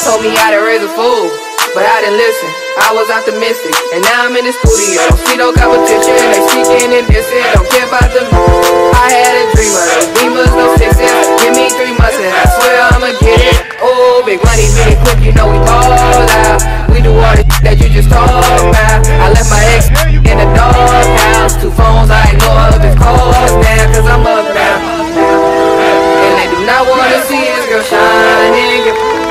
told me how to raise a fool, but I didn't listen. I was optimistic, and now I'm in the studio. Don't see no competition, they seeking and dissing. Don't care about the I had a dream of those Beamers, no sixes. Give me 3 months and I swear I'ma get it. Oh, big money, big quick, you know we ball out. We do all the that you just talk about. I left my ex in the doghouse. 2 phones I ignore if it's calls now, cause I'm up now. And they do not wanna see this girl shining.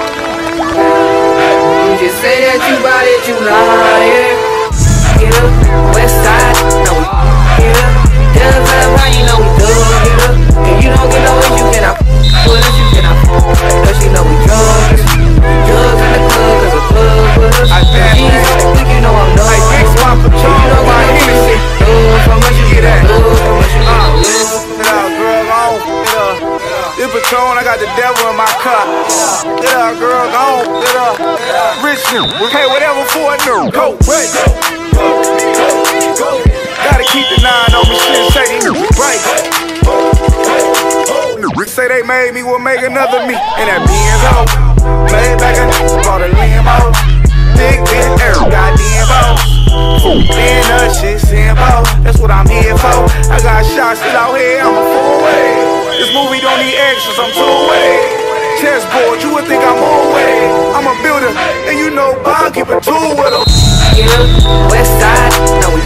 You just say that you bout it, you lying. Get up, west side, no we get up. Downtown, how you know we dug it up. And you don't get no way, you cannot with us, you cannot. Cause you know we drugs in the club, cause the club with us. Jesus, you know I'm done. Like big swamp patrol, you know my Hennessy. How much you get that? How much you get that? Girl, on, get up. This Patron, I got the devil in my cup. Get up, girl, on, get up. Rich you, hey, whatever for a new. Go, wait, go. Gotta keep the 9 on me, shit, say they right. Say they made me, will make another me. And that Benzo, made back a bought a limo. Big air, goddamn boss. Being us, shit, simple. That's what I'm here for. I got shots still out here, I'm a full-way. This movie don't need extras, I'm two-way. Chessboard, you would think I'm all-way. I'm a builder, and you know Bob keep a tool with him. Get up, west side, no we